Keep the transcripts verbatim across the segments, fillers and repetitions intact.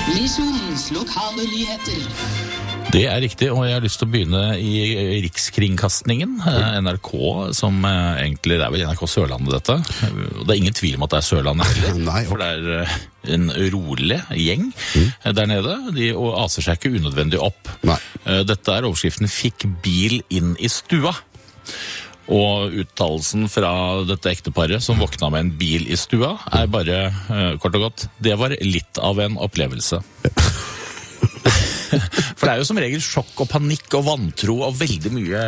Misjonens lokale nyheter. Det er riktig, og jeg har lyst til å begynne i Rikskringkastningen. N R K, som egentlig, det er vel N R K Sørlandet dette. Det er ingen tvil om at det er Sørlandet heller, Nei, for det er en rolig gjeng mm. der nede. De aser seg ikke unødvendig opp. Nei. Dette er overskriften «Fikk bil inn i stua». Og uttalelsen fra dette ekteparet som våkna med en bil i stua, er bare, kort og godt, det var litt av en opplevelse. For det er jo som regel sjokk og panikk og vantro og veldig mye,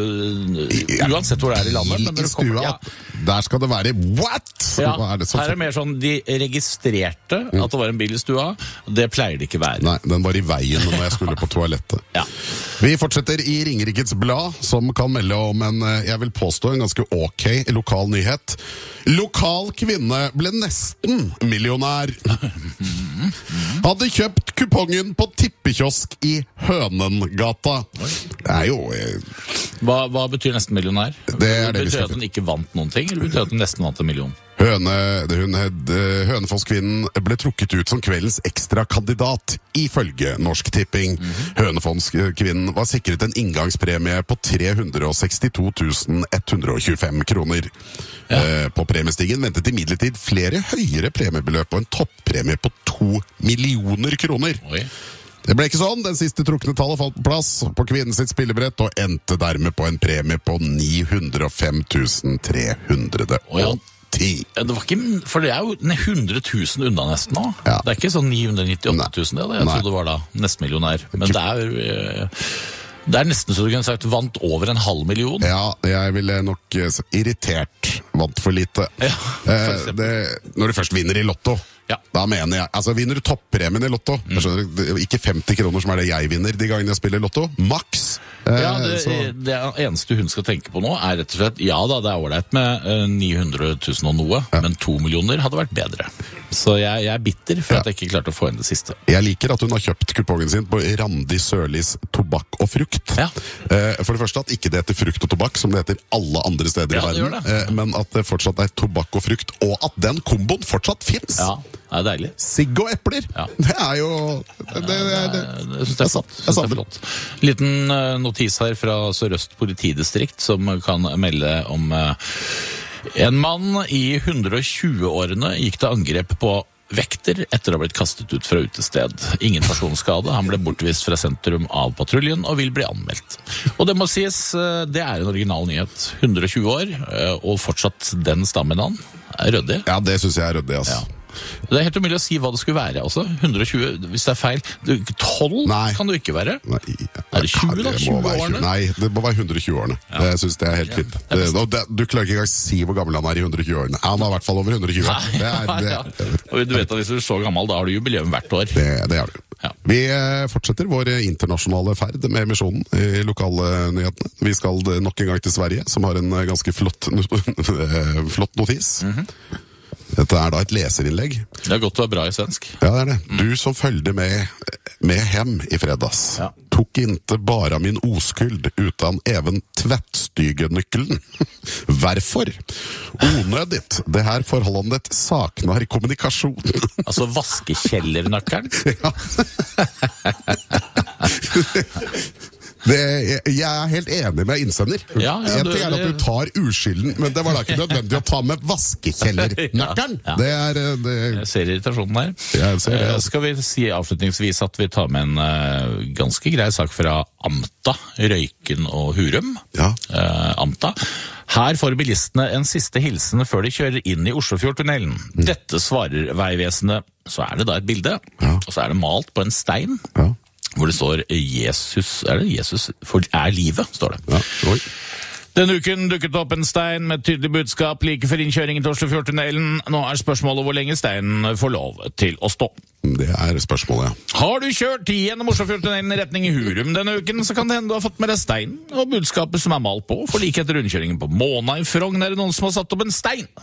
uh, uansett hvor det er i landet. Men når det kommer, ja. Der skal det være what? Ja, er det som... her er mer sånn, de registrerte mm. at det var en bil i stua. Det pleier det ikke være. Nei, den var i veien når jeg skulle på toalettet. Ja. Vi fortsetter i Ringerikes Blad, som kan melde om en, jeg vil påstå, en ganske ok lokal nyhet. Lokal kvinne ble nesten millionær. Hadde kjøpt kupongen på tippekiosk i Hønengata. Det er jo... Eh... Hva, hva betyr nesten millionær? Det er det betyr vi skal... at hun ikke vant noen ting, eller betyr at hun nesten vant en million? Høne, hun, Hønefoss-kvinnen ble trukket ut som kveldens ekstrakandidat ifølge Norsk Tipping. Mm-hmm. Hønefoss-kvinnen var sikret en inngangspremie på tre hundre sekstito tusen ett hundre tjuefem kroner. Ja. Eh, på premiestigen ventet imidlertid flere høyere premiebeløp og en toppremie på to millioner kroner. Oi. Det ble ikke sånn. Den siste trukne tallet falt på plass på kvinnen sitt spillebrett og endte dermed på en premie på ni hundre fem tusen tre hundre og ti. Det var ikke, for det er jo hundre tusen unna nesten nå. Ja. Det er ikke sånn ni hundre nittiåtte tusen det, jeg Nei. trodde det var da nesten millionær. Men det er, det er nesten så du kunne sagt vant over en halv million. Ja, jeg ville nok uh, irritert vant for lite. Ja, for uh, det, når du først vinner i lotto, ja. Da mener jeg, altså vinner du toppremien i lotto, mm. skjønner du, ikke femti kroner som er det jeg vinner de gangene jeg spiller lotto, maks. Ja, det, det eneste hun skal tenke på nå er rett og slett, ja da, det er overleit med uh, ni hundre tusen og noe, ja. Men to millioner hadde vært bedre. Så jeg, jeg er bitter for ja. At jeg ikke klarte å få inn det siste. Jeg liker at hun har kjøpt kupongen sin på Randi Sørlis tobakk og frukt. Ja. Uh, for det første at ikke det heter frukt og tobakk, som det heter alle andre steder ja, i verden, uh, men at det fortsatt er tobakk og frukt, og at den komboen fortsatt finnes. Ja. Det er deilig. Sigg og epler, ja. Det er jo det, det, det, det. Jeg synes det er sant. Det er flott. Liten uh, notis her fra Sør-Øst politidistrikt som kan melde om uh, en mann i hundre og tjue-årene gikk til angrep på vekter etter å ha blitt kastet ut fra utested. Ingen personskade, han ble bortvist fra sentrum av patruljen og vil bli anmeldt. Og det må sies, uh, det er en original nyhet. hundre og tjue år, uh, og fortsatt den stammen han er røddig. Ja, det synes jeg er røddig, altså. Ja. Det er helt umulig å si hva det skulle være også. hundre og tjue, hvis det er feil. tolv kan det jo ikke være. Nei, er det tjue da? tjue-årene? Nei, det må være hundre og tjue-årene. Ja. Jeg synes det er helt fint. Ja, det, det, du klarer ikke engang å si hvor gammel han er i hundre og tjue-årene. Han er i hvert fall over hundre og tjue. Nei, det er, det, ja. Og du vet at hvis du er så gammel, da har du jubileum hvert år. Det, det har du. Ja. Vi fortsetter vår internasjonale ferd med misjonen i lokalnyhetene. Vi skal nok en gang til Sverige, som har en ganske flott, flott notis. Mm-hmm. Dette er da et leserinnlegg. Det er godt å være bra i svensk. Ja, det er det. Mm. Du som følgde med, med hem i fredags, ja. Tok inte bara min oskuld utan även tvättstygenyckeln. Varför? Onödigt. Det här förhållandet saknar kommunikation. Altså vaskekjellernøkkelen? Ja. Det, jeg, jeg er helt enig med innsender. Ja, ja, jeg du, tenker at du tar uskylden, men det var da ikke nødvendig å ta med vaskekjellernøkkelen. Ja, ja. Det er det... Jeg ser irritasjonen her. Jeg ser det, altså. Skal vi si avslutningsvis at vi tar med en uh, ganske grei sak fra Amta, Røyken og Hurum. Ja. Uh, Amta. Her får bilistene en siste hilsen før de kjører inn i Oslofjordtunnelen. Mm. Dette svarer Vegvesenet. Så er det da et bilde, ja. Og så er det malt på en stein. Ja. Hvor det står Jesus, er det Jesus for er livet, står det. Ja, oi. Denne uken dukket opp en stein med tydelig budskap like før innkjøringen til Oslofjordtunnelen. Nå er spørsmålet hvor lenge steinen får lov til å stå. Det er spørsmålet, ja. Har du kjørt gjennom Oslofjordtunnelen i retning i Hurum denne uken, så kan det hende du har fått med deg steinen og budskapet som er malt på, for like etter rundkjøringen på Måna i Frogn er det noen som har satt opp en stein.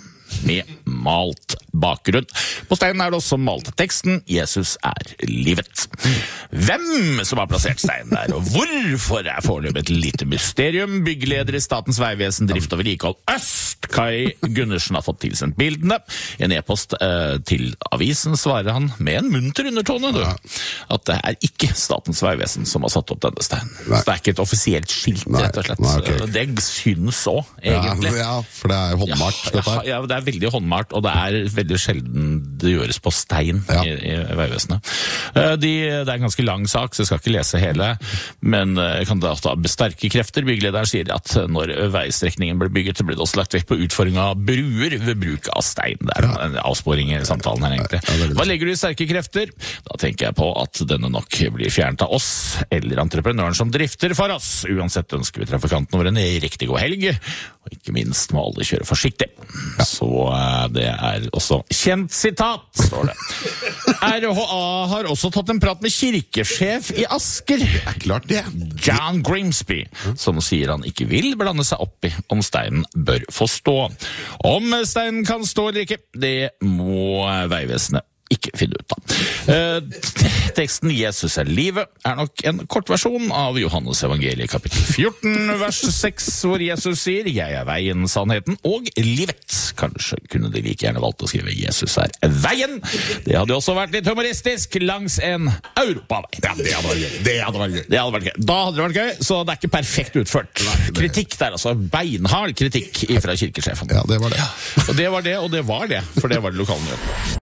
med malt bakgrunn. På steinen er det også malt teksten «Jesus er livet». Hvem som har plassert steinen der, og hvorfor er foreløpig et lite mysterium. Byggeleder i Statens vegvesen, drift og vedlikehold Øst, Kai Gundersen, har fått tilsendt bildene. I en e-post eh, til avisen svarer han med en munter undertone, du, at det er ikke Statens vegvesen som har satt opp denne steinen. Så det er ikke et offisielt skilt, Nei. rett og slett. Nei, okay. Det synes også, egentlig. Ja, ja, for det er håndmalt, ja, dette her. ja, det er veldig håndmalt, og det er veldig sjelden det gjøres på stein Ja. i, i Vegvesenet. Uh, de, det er en ganske lang sak, så jeg skal ikke lese hele, men uh, kan da ta sterke krefter. Bygglederen sier at når veistrekningen ble bygget, så ble det også lagt vekt på utfordring av bruer ved bruk av stein. Det er en avsporing i samtalen her, egentlig. Ja, Hva legger du i sterke krefter? Da tenker jeg på at denne nok blir fjernet av oss, eller entreprenøren som drifter for oss. Uansett ønsker vi trafikantene våre en riktig god helg, og ikke minst må alle kjøre forsiktig. Ja. Så uh, det er også kjent sitat, står det. R H A har også tatt en prat med kirkesjef i Asker. Det er klart det. John Grimsby, som sier han ikke vil blande seg opp i om steinen bør få stå. Om steinen kan stå eller ikke, det må Vegvesenet ikke finne ut av. Eh, teksten «Jesus er livet» er nok en kortversjon av Johannes evangeliet kapittel fjorten, vers seks, hvor Jesus sier «Jeg er veien, sannheten og livet». Kanskje kunne de like gjerne valgt å skrive «Jesus er veien». Det hadde også vært litt humoristisk langs en europavei. Ja, det hadde vært gøy. Det hadde vært gøy. Det hadde vært gøy. Da hadde det vært gøy, så det er ikke perfekt utført. Nei, det... Kritikk der, altså. Beinhard kritikk fra kirkesjefen. Ja, det var det. Og det var det, og det var det, for det var det lokale nyheten.